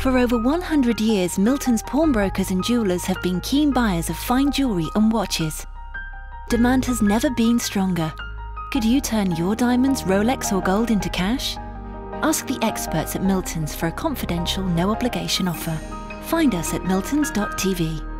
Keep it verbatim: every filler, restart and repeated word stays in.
For over one hundred years, Miltons pawnbrokers and jewellers have been keen buyers of fine jewellery and watches. Demand has never been stronger. Could you turn your diamonds, Rolex or gold into cash? Ask the experts at Miltons for a confidential, no-obligation offer. Find us at miltons dot t v.